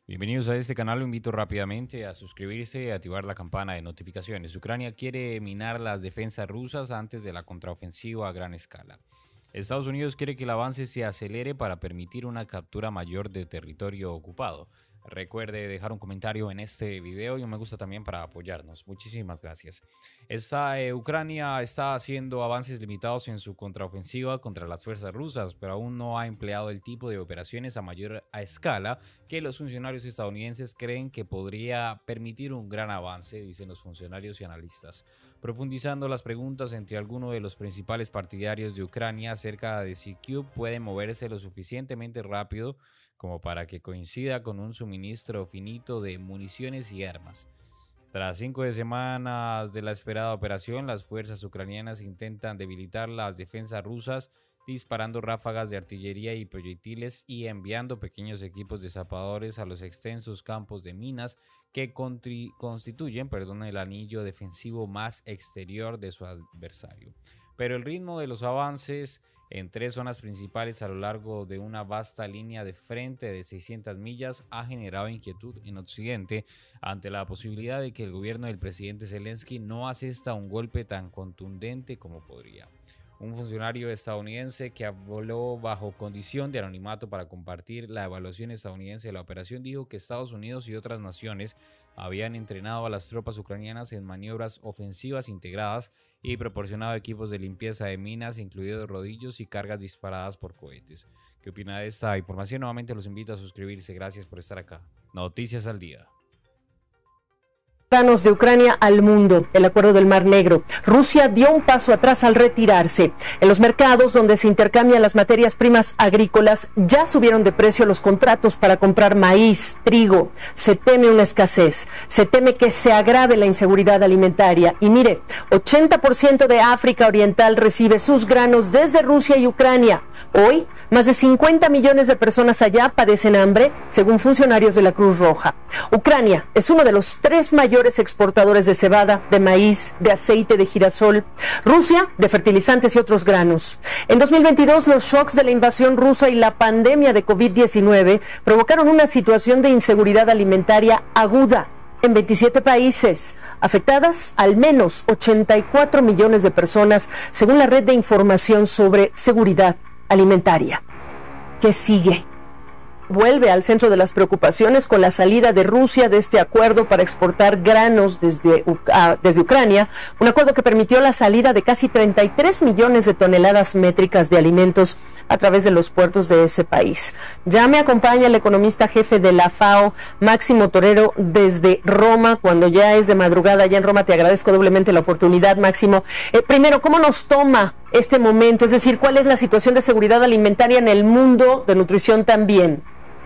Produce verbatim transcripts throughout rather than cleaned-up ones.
Bienvenidos a este canal, lo invito rápidamente a suscribirse y activar la campana de notificaciones. Ucrania quiere minar las defensas rusas antes de la contraofensiva a gran escala. Estados Unidos quiere que el avance se acelere para permitir una captura mayor de territorio ocupado. Recuerde dejar un comentario en este video y un me gusta también para apoyarnos. Muchísimas gracias. Esta, eh, Ucrania está haciendo avances limitados en su contraofensiva contra las fuerzas rusas, pero aún no ha empleado el tipo de operaciones a mayor a escala que los funcionarios estadounidenses creen que podría permitir un gran avance, dicen los funcionarios y analistas. Profundizando las preguntas entre algunos de los principales partidarios de Ucrania acerca de si Kyiv puede moverse lo suficientemente rápido como para que coincida con un suministro finito de municiones y armas. Tras cinco semanas de la esperada operación, las fuerzas ucranianas intentan debilitar las defensas rusas, disparando ráfagas de artillería y proyectiles y enviando pequeños equipos de zapadores a los extensos campos de minas que constituyen perdón, el anillo defensivo más exterior de su adversario. Pero el ritmo de los avances en tres zonas principales a lo largo de una vasta línea de frente de seiscientas millas ha generado inquietud en Occidente ante la posibilidad de que el gobierno del presidente Zelensky no asesta un golpe tan contundente como podría. Un funcionario estadounidense que habló bajo condición de anonimato para compartir la evaluación estadounidense de la operación dijo que Estados Unidos y otras naciones habían entrenado a las tropas ucranianas en maniobras ofensivas integradas y proporcionado equipos de limpieza de minas, incluidos rodillos y cargas disparadas por cohetes. ¿Qué opina de esta información? Nuevamente los invito a suscribirse. Gracias por estar acá. Noticias al día. De Ucrania al mundo, el acuerdo del Mar Negro. Rusia dio un paso atrás al retirarse. En los mercados donde se intercambian las materias primas agrícolas ya subieron de precio los contratos para comprar maíz, trigo. Se teme una escasez, se teme que se agrave la inseguridad alimentaria. Y mire, ochenta por ciento de África Oriental recibe sus granos desde Rusia y Ucrania. Hoy, más de cincuenta millones de personas allá padecen hambre, según funcionarios de la Cruz Roja. Ucrania es uno de los tres mayores exportadores de cebada, de maíz, de aceite de girasol. Rusia, de fertilizantes y otros granos. En dos mil veintidós, los shocks de la invasión rusa y la pandemia de COVID diecinueve provocaron una situación de inseguridad alimentaria aguda en veintisiete países, afectadas al menos ochenta y cuatro millones de personas, según la Red de Información sobre Seguridad Alimentaria. ¿Qué sigue? Vuelve al centro de las preocupaciones con la salida de Rusia de este acuerdo para exportar granos desde, uh, desde Ucrania, un acuerdo que permitió la salida de casi treinta y tres millones de toneladas métricas de alimentos a través de los puertos de ese país. Ya me acompaña el economista jefe de la FAO, Máximo Torero, desde Roma, cuando ya es de madrugada allá en Roma. Te agradezco doblemente la oportunidad, Máximo. Eh, primero, ¿cómo nos toma este momento? Es decir, ¿cuál es la situación de seguridad alimentaria en el mundo, de nutrición también?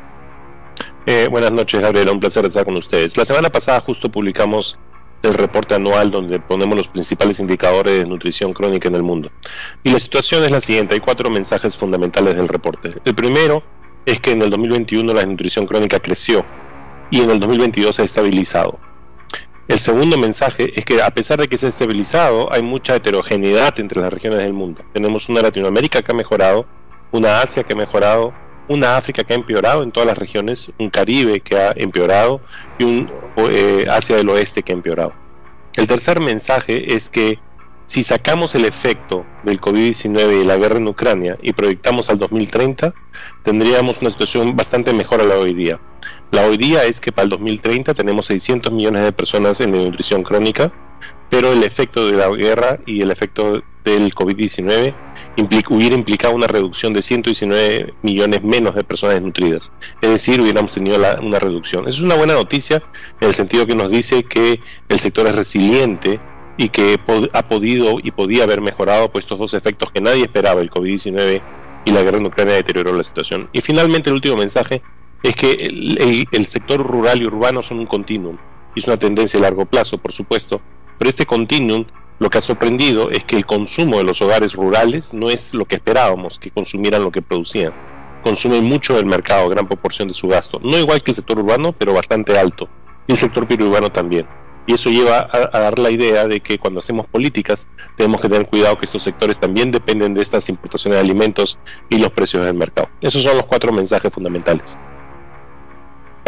Eh, buenas noches, Gabriela, un placer estar con ustedes. La semana pasada justo publicamos el reporte anual donde ponemos los principales indicadores de nutrición crónica en el mundo. Y la situación es la siguiente, hay cuatro mensajes fundamentales del reporte. El primero es que en el dos mil veintiuno la nutrición crónica creció y en el dos mil veintidós se ha estabilizado. El segundo mensaje es que a pesar de que se ha estabilizado, hay mucha heterogeneidad entre las regiones del mundo. Tenemos una Latinoamérica que ha mejorado, una Asia que ha mejorado, una África que ha empeorado en todas las regiones, un Caribe que ha empeorado y un eh, Asia del Oeste que ha empeorado. El tercer mensaje es que si sacamos el efecto del COVID diecinueve y la guerra en Ucrania y proyectamos al dos mil treinta, tendríamos una situación bastante mejor a la de hoy día. La hoy día es que para el dos mil treinta tenemos seiscientos millones de personas en nutrición crónica, pero el efecto de la guerra y el efecto del COVID diecinueve implica, hubiera implicado una reducción de ciento diecinueve millones menos de personas desnutridas. Es decir, hubiéramos tenido la, una reducción. Eso es una buena noticia en el sentido que nos dice que el sector es resiliente y que pod, ha podido y podía haber mejorado pues, estos dos efectos que nadie esperaba, el COVID diecinueve y la guerra en Ucrania deterioró la situación. Y finalmente el último mensaje es que el, el, el sector rural y urbano son un continuum, y es una tendencia a largo plazo, por supuesto, pero este continuum lo que ha sorprendido es que el consumo de los hogares rurales no es lo que esperábamos, que consumieran lo que producían. Consumen mucho del mercado, gran proporción de su gasto. No igual que el sector urbano, pero bastante alto. Y el sector periurbano también. Y eso lleva a, a dar la idea de que cuando hacemos políticas tenemos que tener cuidado que estos sectores también dependen de estas importaciones de alimentos y los precios del mercado. Esos son los cuatro mensajes fundamentales.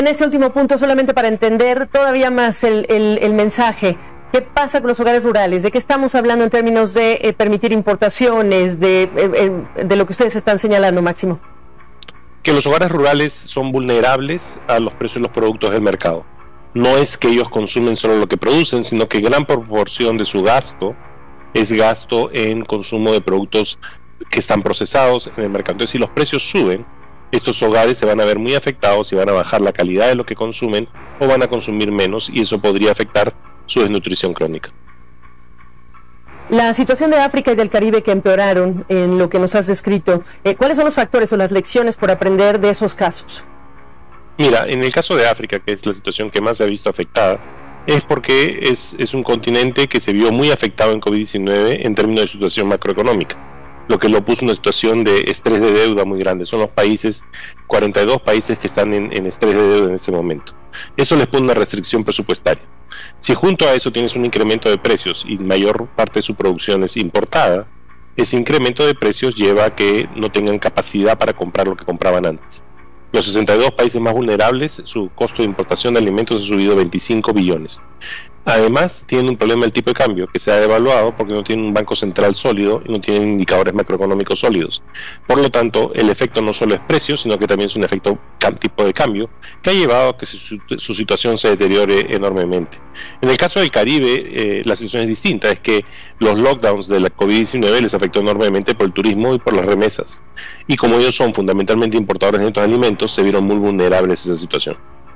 En este último punto, solamente para entender todavía más el, el, el mensaje, ¿qué pasa con los hogares rurales? ¿De qué estamos hablando en términos de eh, permitir importaciones, de, eh, de lo que ustedes están señalando, Máximo? Que los hogares rurales son vulnerables a los precios de los productos del mercado. No es que ellos consumen solo lo que producen, sino que gran proporción de su gasto es gasto en consumo de productos que están procesados en el mercado. Entonces, si los precios suben, estos hogares se van a ver muy afectados y van a bajar la calidad de lo que consumen o van a consumir menos, y eso podría afectar su desnutrición crónica. La situación de África y del Caribe que empeoraron en lo que nos has descrito, eh, ¿cuáles son los factores o las lecciones por aprender de esos casos? Mira, en el caso de África, que es la situación que más se ha visto afectada, es porque es, es un continente que se vio muy afectado en COVID diecinueve en términos de situación macroeconómica, lo que lo puso en una situación de estrés de deuda muy grande. Son los países, cuarenta y dos países que están en, en estrés de deuda en este momento. Eso les pone una restricción presupuestaria. Si junto a eso tienes un incremento de precios y mayor parte de su producción es importada, ese incremento de precios lleva a que no tengan capacidad para comprar lo que compraban antes. Los sesenta y dos países más vulnerables, su costo de importación de alimentos ha subido veinticinco billones. Además, tienen un problema del tipo de cambio, que se ha devaluado porque no tienen un banco central sólido y no tienen indicadores macroeconómicos sólidos. Por lo tanto, el efecto no solo es precio, sino que también es un efecto tipo de cambio, que ha llevado a que su, su situación se deteriore enormemente. En el caso del Caribe, eh, la situación es distinta, es que los lockdowns de la COVID diecinueve les afectó enormemente por el turismo y por las remesas. Y como ellos son fundamentalmente importadores de estos alimentos, se vieron muy vulnerables a esa situación.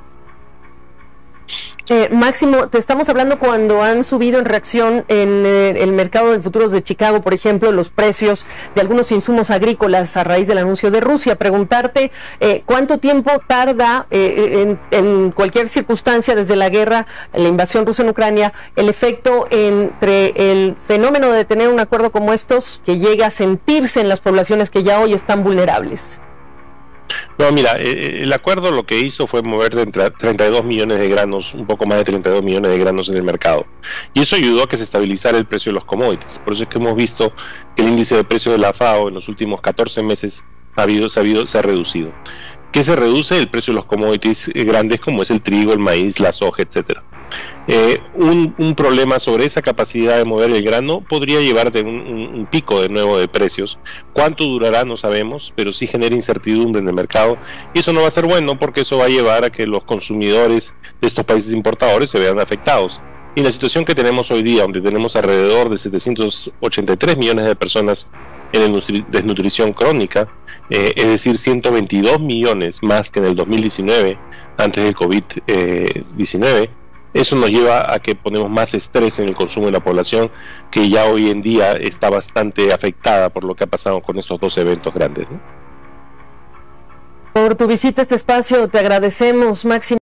Eh, Máximo, te estamos hablando cuando han subido en reacción en eh, el mercado de futuros de Chicago, por ejemplo, los precios de algunos insumos agrícolas a raíz del anuncio de Rusia. Preguntarte eh, cuánto tiempo tarda eh, en, en cualquier circunstancia desde la guerra, la invasión rusa en Ucrania, el efecto entre el fenómeno de tener un acuerdo como estos que llega a sentirse en las poblaciones que ya hoy están vulnerables. No, mira, el acuerdo lo que hizo fue mover de treinta y dos millones de granos, un poco más de treinta y dos millones de granos en el mercado. Y eso ayudó a que se estabilizara el precio de los commodities. Por eso es que hemos visto que el índice de precio de la FAO en los últimos catorce meses ha habido, se, ha habido, se ha reducido. ¿Qué se reduce? El precio de los commodities grandes como es el trigo, el maíz, la soja, etcétera. Eh, un, un problema sobre esa capacidad de mover el grano podría llevarte un, un, un pico de nuevo de precios. Cuánto durará no sabemos, pero sí genera incertidumbre en el mercado, y eso no va a ser bueno porque eso va a llevar a que los consumidores de estos países importadores se vean afectados. Y la situación que tenemos hoy día, donde tenemos alrededor de setecientos ochenta y tres millones de personas en desnutrición crónica, eh, es decir, ciento veintidós millones más que en el dos mil diecinueve, antes del COVID diecinueve, eso nos lleva a que ponemos más estrés en el consumo de la población, que ya hoy en día está bastante afectada por lo que ha pasado con estos dos eventos grandes, ¿no? Por tu visita a este espacio te agradecemos, Máximo.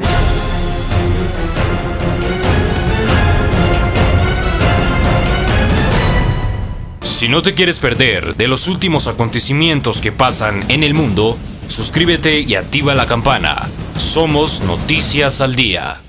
Si no te quieres perder de los últimos acontecimientos que pasan en el mundo, suscríbete y activa la campana. Somos Noticias al Día.